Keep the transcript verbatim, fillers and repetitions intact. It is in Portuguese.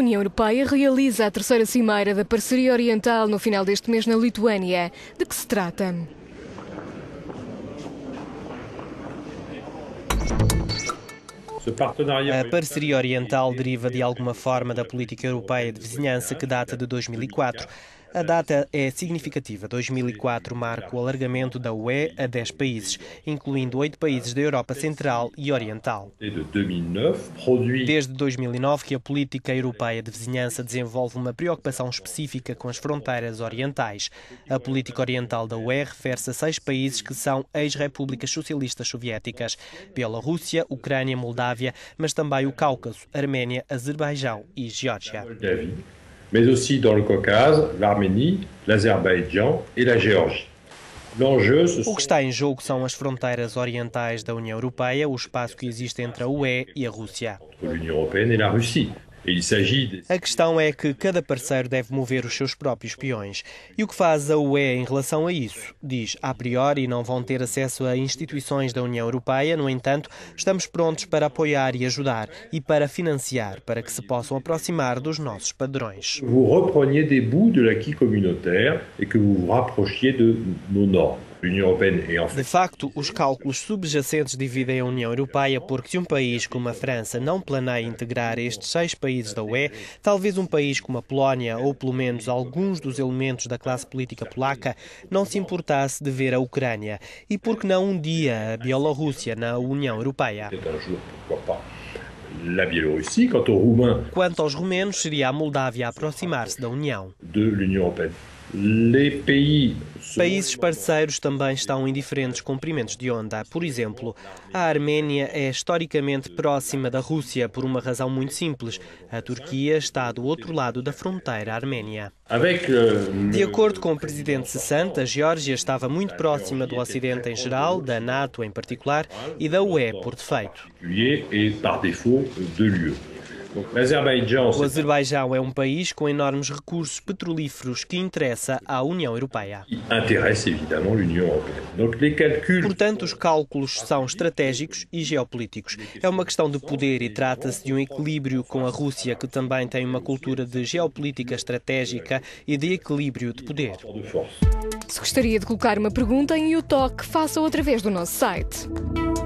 União Europeia realiza a terceira cimeira da Parceria Oriental no final deste mês na Lituânia. De que se trata? A parceria oriental deriva de alguma forma da política europeia de vizinhança que data de dois mil e quatro. A data é significativa. dois mil e quatro marca o alargamento da U E a dez países, incluindo oito países da Europa Central e Oriental. Desde dois mil e nove que a política europeia de vizinhança desenvolve uma preocupação específica com as fronteiras orientais. A política oriental da U E refere-se a seis países que são ex-repúblicas socialistas soviéticas: Bielorrússia, Ucrânia, Moldávia, mas também o Cáucaso, Arménia, Azerbaijão e Geórgia. mais aussi dans le Caucase, l'Arménie, l'Azerbaïdjan et la Géorgie. O que está em jogo são as fronteiras orientais da União Europeia, o espaço que existe entre a U E e a Rússia. A questão é que cada parceiro deve mover os seus próprios peões. E o que faz a U E em relação a isso? Diz, a priori, não vão ter acesso a instituições da União Europeia, no entanto, estamos prontos para apoiar e ajudar e para financiar, para que se possam aproximar dos nossos padrões. Vous repreniez des bouts de l'acquis communautaire et que vous vous rapprochiez de nos normes. De facto, os cálculos subjacentes dividem a União Europeia porque se um país como a França não planeia integrar estes seis países da U E, talvez um país como a Polónia, ou pelo menos alguns dos elementos da classe política polaca, não se importasse de ver a Ucrânia. E por que não um dia a Bielorrússia na União Europeia? Quanto aos romenos, seria a Moldávia a aproximar-se da União. Países parceiros também estão em diferentes comprimentos de onda. Por exemplo, a Arménia é historicamente próxima da Rússia por uma razão muito simples. A Turquia está do outro lado da fronteira arménia. De acordo com o presidente Sessant, a Geórgia estava muito próxima do Ocidente em geral, da NATO em particular e da U E por defeito. O Azerbaijão é um país com enormes recursos petrolíferos que interessa à União Europeia. Portanto, os cálculos são estratégicos e geopolíticos. É uma questão de poder e trata-se de um equilíbrio com a Rússia, que também tem uma cultura de geopolítica estratégica e de equilíbrio de poder. Se gostaria de colocar uma pergunta em U T O C, faça-o através do nosso site.